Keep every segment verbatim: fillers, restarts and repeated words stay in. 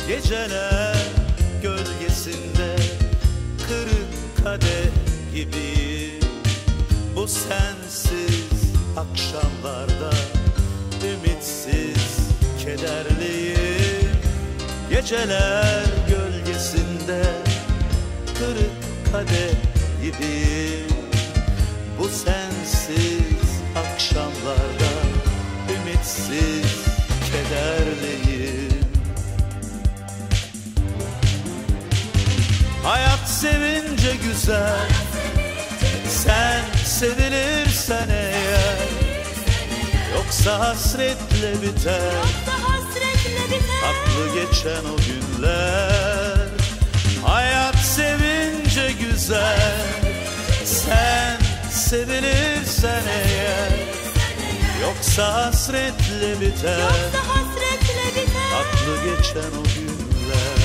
Geceler gölgesinde kırık kadeh gibi, bu sensiz akşamlarda ümitsiz kederliyim. Geceler gölgesinde kırık kadeh gibi, bu sensiz akşamlarda ümitsiz kederliyim. Hayat sevince güzel, sen sevilirsen eğer, yoksa hasretle biter aklı geçen o günler. Hayat sevince güzel, sen sevilirsen eğer, yoksa hasretle biter aklı geçen o günler.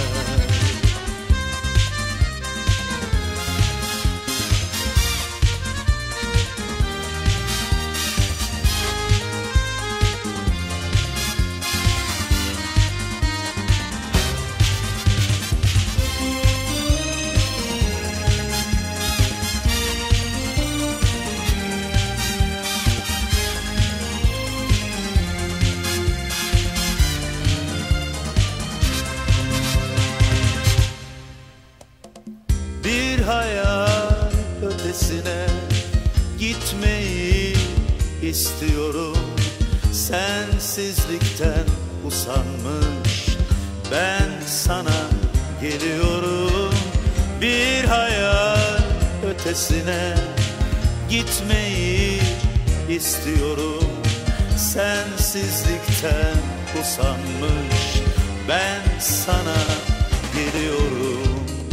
Bir hayal ötesine gitmeyi istiyorum. Sensizlikten usanmış ben sana geliyorum. Bir hayal ötesine gitmeyi istiyorum. Sensizlikten usanmış ben sana geliyorum.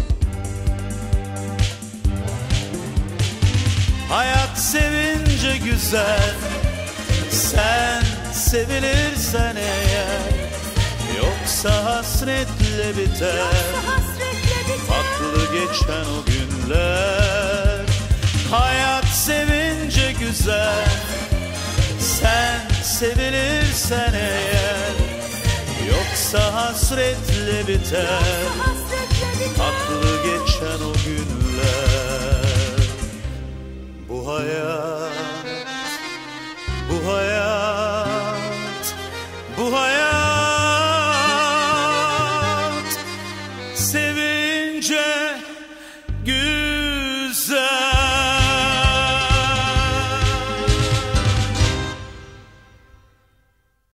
Hayat sevince güzel, sen sevilirsen eğer, yoksa hasretle biter aklı geçen o günler. Hayat sevince güzel, sen sevilirsen eğer, yoksa hasretle biter aklı geçen o günler.